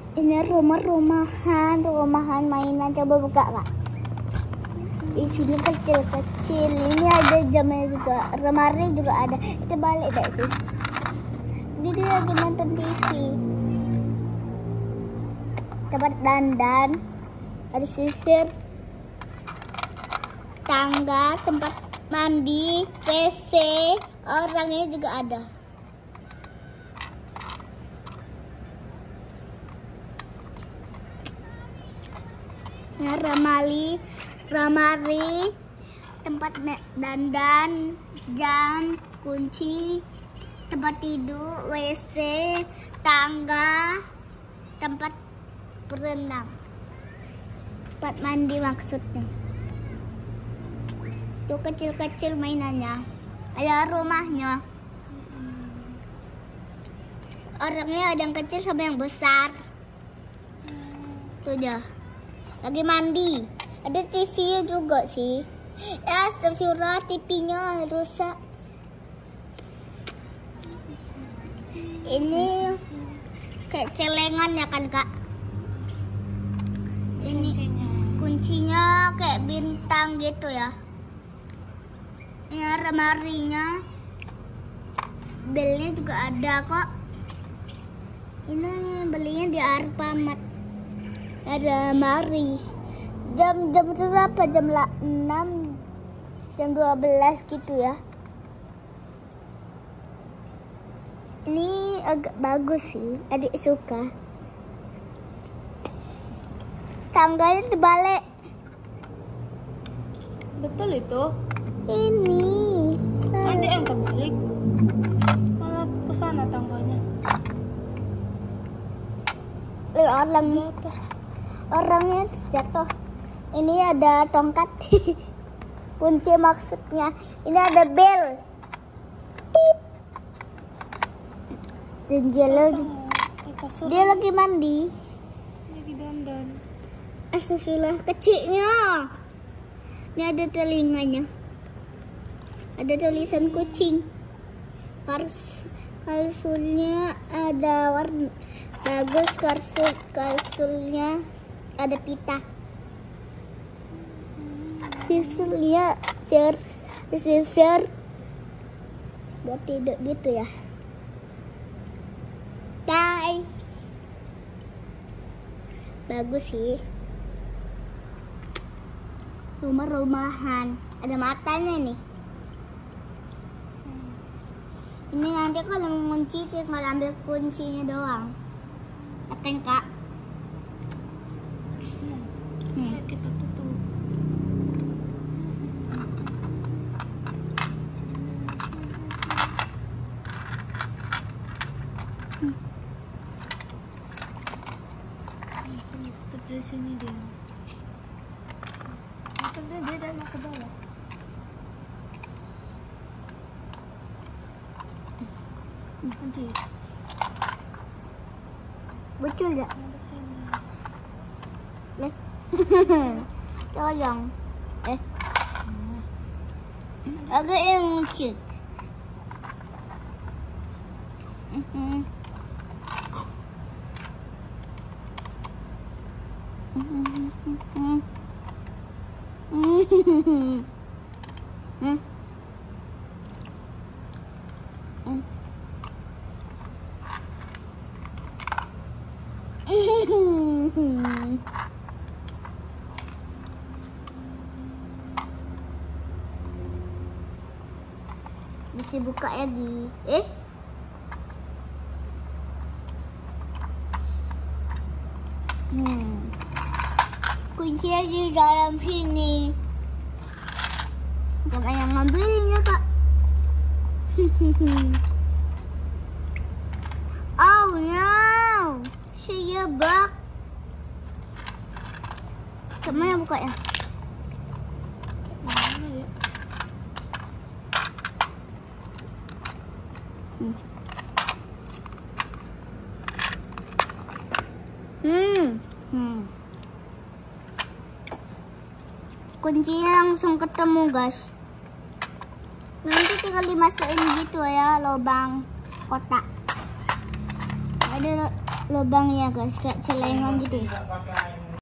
Ini rumahan mainan. Coba buka kak. Di sini kecil-kecil. Ini ada jamnya juga. Lemari juga ada. Kita balik tak sih? Ini dia lagi nonton TV. Tempat dandan. Ada sisir. Tangga, tempat mandi, WC. Orangnya juga ada. Ya, ramari, tempat dandan, jam, kunci, tempat tidur, WC, tangga, tempat berenang, tempat mandi maksudnya. Tuh kecil-kecil mainannya. Ada rumahnya. Orangnya ada yang kecil sama yang besar. Tuh dia. Lagi mandi. Ada TV juga sih. Ya, astagfirullah, TV-nya rusak. Ini kayak celengan ya kan kak? Ini kuncinya kayak bintang gitu ya. Ini lemarinya. Belnya juga ada kok. Ini belinya di Alfamart. Ada lemari. Jam berapa? Jam 6, jam 12 gitu ya. Ini agak bagus sih, adik suka. Tangganya terbalik. Betul itu? Ini. Adik yang terbalik. Malah ke sana tangganya. Orangnya jatuh. Ini ada tongkat. Kunci maksudnya. Ini ada bel. Pip. Dan dia lagi mandi. Lagi dandan. Astagfirullah, kecilnya. Ini ada telinganya. Ada tulisan kucing. Kalsulnya ada warna bagus. Kalsulnya ada pita. Sisirnya sisir buat tidur gitu ya. Bye. Bagus sih. Rumah-rumahan. Ada matanya nih. Ini nanti kalau mengunci tinggal ambil kuncinya doang. Akan kak. Kita tutup. Tutup dari sini dia. Tutupnya dia dan mau ke bawah. Kunci. Betul gak? Leh. Tolong. Agak yang kecil. Bisa buka lagi. Kuncinya di dalam sini. Bukan yang ngambilnya kak. Oh no, saya bak. Kemana bukanya? Mana ya? Kuncinya langsung ketemu guys. Nanti tinggal dimasukin gitu ya, lubang kotak. Ada lubangnya guys, kayak celengan gitu.